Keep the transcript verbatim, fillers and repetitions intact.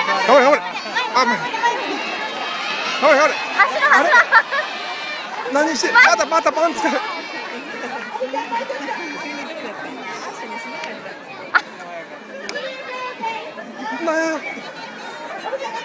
頑張れ頑張れ。あ、頑張れ頑張れ。 走ろう走ろう。 何してまだまたパンツかる。なんや。